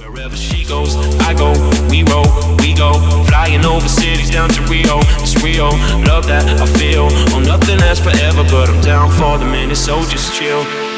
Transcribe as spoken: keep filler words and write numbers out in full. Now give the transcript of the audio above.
Wherever she goes, I go, we roll, we go. Flying over cities down to Rio, it's real. Love that I feel, oh nothing lasts forever, but I'm down for the minute, so just chill.